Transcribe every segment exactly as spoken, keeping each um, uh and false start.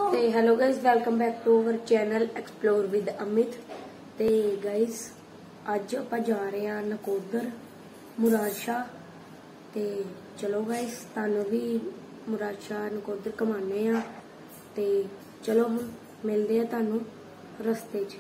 ਤੇ hello guys, welcome back to our channel explore with Amit. ਤੇ guys ਅੱਜ ਆਪਾਂ ਜਾ ਰਹੇ ਹਾਂ ਨਕੋਦਰ ਮੁਰਾਦ ਸ਼ਾਹ। ਤੇ ਚਲੋ ਗਾਇਸ ਤੁਹਾਨੂੰ ਵੀ ਮੁਰਾਦ ਸ਼ਾਹ ਨਕੋਦਰ ਘੁਮਾਣੇ ਆ। ਤੇ ਚਲੋ ਹੁਣ ਮਿਲਦੇ ਆ ਤੁਹਾਨੂੰ ਰਸਤੇ 'ਚ।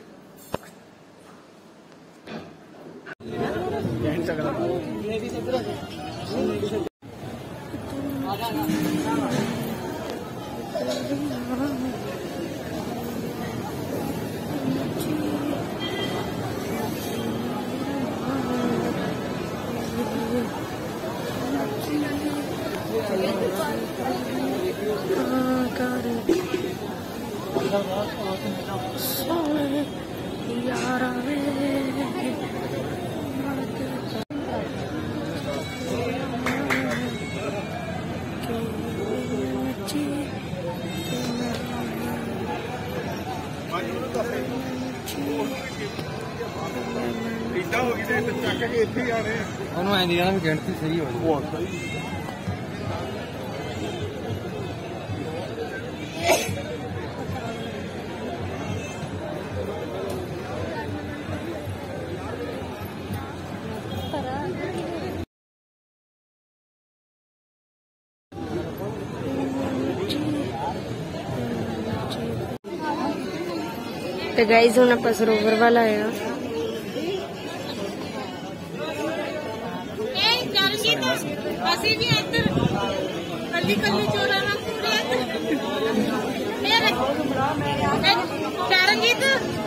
इदा हो गई चक के इतने ही आने ਉਹਨੂੰ ਐਂ ਦੀ ਜਾਣਾ ਵੀ ਗਿਣਤੀ ਸਹੀ ਹੋ ਜਾਵੇ। ਤੇ ਗਾਇਸ ਹੁਣ ਆਪਾਂ ਸਰੋਵਰ ਵੱਲ ਆਏ ਆ। ਅਸੀਂ ਵੀ ਇੱਧਰ ਕੱਲੀ ਕੱਲੀ ਚੋਰਾਂ ਨਾਲ ਪੂਰੇ ਇੱਧਰ ਮੇਰੇ ਚਰਨਜੀਤ